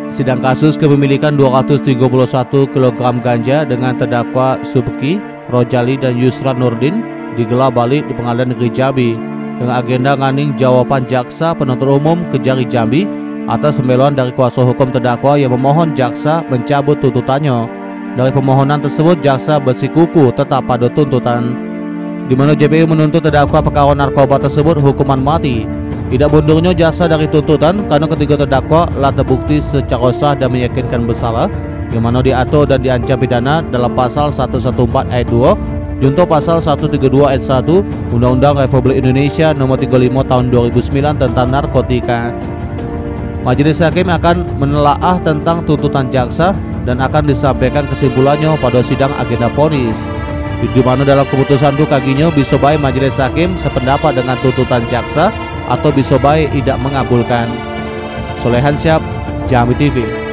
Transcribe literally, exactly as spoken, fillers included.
sidang kasus kepemilikan dua ratus tiga puluh satu kilogram ganja dengan terdakwa Subki, Rojali dan Yusran Nurdin digelar balik di Pengadilan Negeri Jambi dengan agenda nganing jawaban jaksa penuntut umum Kejari Jambi atas pembelaan dari kuasa hukum terdakwa yang memohon jaksa mencabut tuntutannya. Dari permohonan tersebut, jaksa bersikuku tetap pada tuntutan, di mana J P U menuntut terdakwa perkara narkoba tersebut hukuman mati. Tidak mundurnya jaksa dari tuntutan karena ketiga terdakwa telah terbukti secara sah dan meyakinkan bersalah, yang mana diatur dan diancam pidana dalam pasal seratus empat belas ayat dua, junto pasal seratus tiga puluh dua ayat satu Undang-Undang Republik Indonesia nomor tiga puluh lima tahun dua ribu sembilan tentang narkotika. Majelis hakim akan menelaah tentang tuntutan jaksa dan akan disampaikan kesimpulannya pada sidang agenda vonis, di mana dalam keputusan itu kaginya bisa baik majelis hakim sependapat dengan tuntutan jaksa atau bisa baik tidak mengabulkan. Solehan Siap, Jambi T V.